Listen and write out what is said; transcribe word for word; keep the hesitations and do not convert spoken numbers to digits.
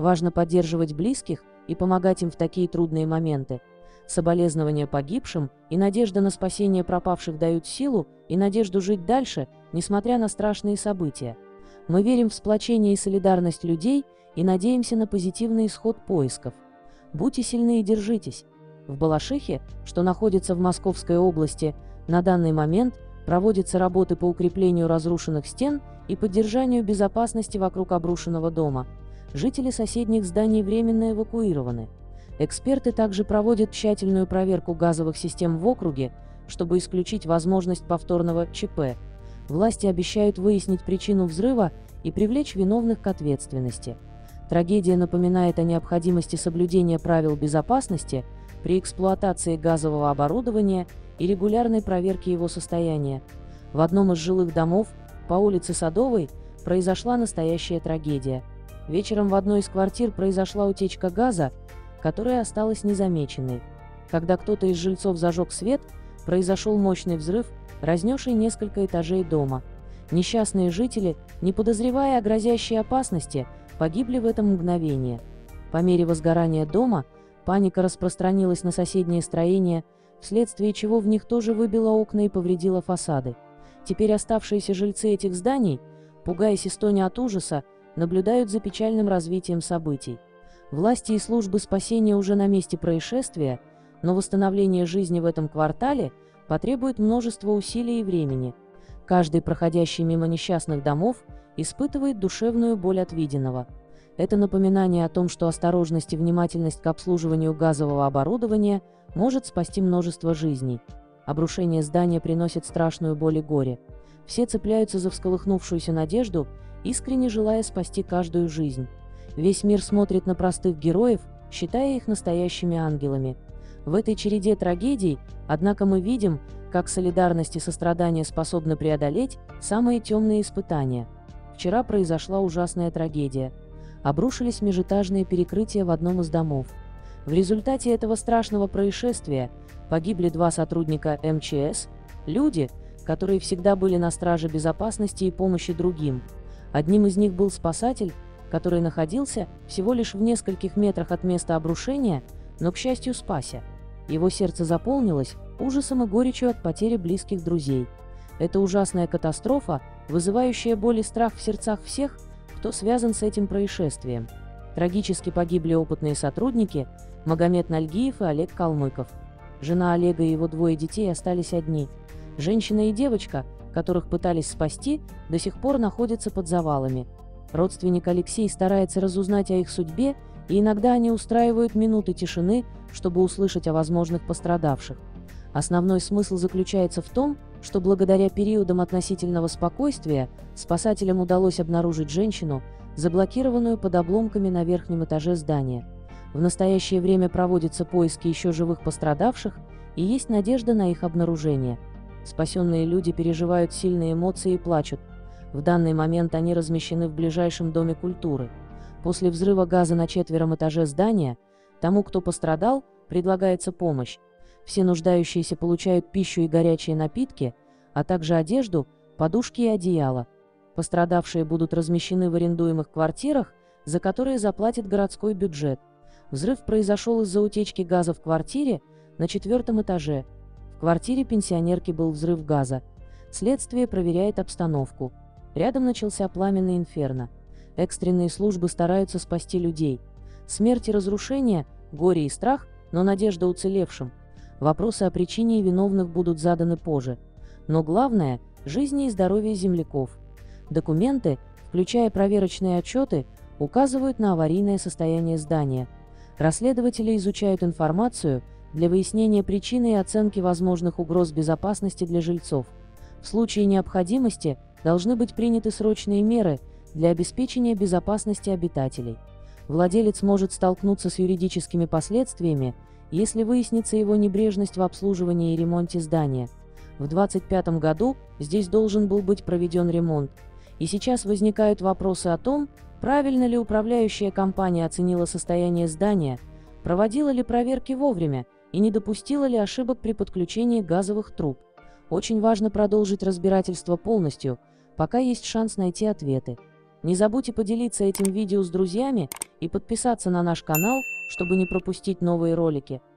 Важно поддерживать близких и помогать им в такие трудные моменты. Соболезнования погибшим и надежда на спасение пропавших дают силу и надежду жить дальше, несмотря на страшные события. Мы верим в сплочение и солидарность людей и надеемся на позитивный исход поисков. Будьте сильны и держитесь. В Балашихе, что находится в Московской области, на данный момент проводятся работы по укреплению разрушенных стен и поддержанию безопасности вокруг обрушенного дома. Жители соседних зданий временно эвакуированы. Эксперты также проводят тщательную проверку газовых систем в округе, чтобы исключить возможность повторного ЧП. Власти обещают выяснить причину взрыва и привлечь виновных к ответственности. Трагедия напоминает о необходимости соблюдения правил безопасности при эксплуатации газового оборудования и регулярной проверки его состояния. В одном из жилых домов по улице Садовой произошла настоящая трагедия. Вечером в одной из квартир произошла утечка газа, которая осталась незамеченной. Когда кто-то из жильцов зажег свет, произошел мощный взрыв, разнесший несколько этажей дома. Несчастные жители, не подозревая о грозящей опасности, погибли в это мгновение. По мере возгорания дома паника распространилась на соседние строения, вследствие чего в них тоже выбило окна и повредило фасады. Теперь оставшиеся жильцы этих зданий, пугаясь и стоня от ужаса, наблюдают за печальным развитием событий. Власти и службы спасения уже на месте происшествия, но восстановление жизни в этом квартале потребует множества усилий и времени. Каждый, проходящий мимо несчастных домов, испытывает душевную боль от виденного. Это напоминание о том, что осторожность и внимательность к обслуживанию газового оборудования может спасти множество жизней. Обрушение здания приносит страшную боль и горе. Все цепляются за всколыхнувшуюся надежду, искренне желая спасти каждую жизнь. Весь мир смотрит на простых героев, считая их настоящими ангелами. В этой череде трагедий, однако, мы видим, как солидарность и сострадание способны преодолеть самые темные испытания. Вчера произошла ужасная трагедия. Обрушились межэтажные перекрытия в одном из домов. В результате этого страшного происшествия погибли два сотрудника эм че эс, люди, которые всегда были на страже безопасности и помощи другим. Одним из них был спасатель, который находился всего лишь в нескольких метрах от места обрушения, но, к счастью, спасся. Его сердце заполнилось ужасом и горечью от потери близких друзей. Это ужасная катастрофа, вызывающая боль и страх в сердцах всех, кто связан с этим происшествием. Трагически погибли опытные сотрудники Магомед Нальгиев и Олег Калмыков. Жена Олега и его двое детей остались одни. Женщина и девочка, которых пытались спасти, до сих пор находятся под завалами. Родственник Алексей старается разузнать о их судьбе, и иногда они устраивают минуты тишины, чтобы услышать о возможных пострадавших. Основной смысл заключается в том, что благодаря периодам относительного спокойствия спасателям удалось обнаружить женщину, заблокированную под обломками на верхнем этаже здания. В настоящее время проводятся поиски еще живых пострадавших, и есть надежда на их обнаружение. Спасенные люди переживают сильные эмоции и плачут. В данный момент они размещены в ближайшем доме культуры. После взрыва газа на четвертом этаже здания тому, кто пострадал, предлагается помощь. Все нуждающиеся получают пищу и горячие напитки, а также одежду, подушки и одеяло. Пострадавшие будут размещены в арендуемых квартирах, за которые заплатит городской бюджет. Взрыв произошел из-за утечки газа в квартире на четвертом этаже. В квартире пенсионерки был взрыв газа. Следствие проверяет обстановку. Рядом начался пламенный инферно. Экстренные службы стараются спасти людей. Смерть и разрушение, горе и страх, но надежда уцелевшим. Вопросы о причине и виновных будут заданы позже. Но главное – жизни и здоровье земляков. Документы, включая проверочные отчеты, указывают на аварийное состояние здания. Расследователи изучают информацию для выяснения причины и оценки возможных угроз безопасности для жильцов. В случае необходимости должны быть приняты срочные меры для обеспечения безопасности обитателей. Владелец может столкнуться с юридическими последствиями, если выяснится его небрежность в обслуживании и ремонте здания. В две тысячи двадцать пятом году здесь должен был быть проведен ремонт, и сейчас возникают вопросы о том, правильно ли управляющая компания оценила состояние здания, проводила ли проверки вовремя и не допустила ли ошибок при подключении газовых труб. Очень важно продолжить разбирательство полностью, пока есть шанс найти ответы. Не забудьте поделиться этим видео с друзьями и подписаться на наш канал, чтобы не пропустить новые ролики.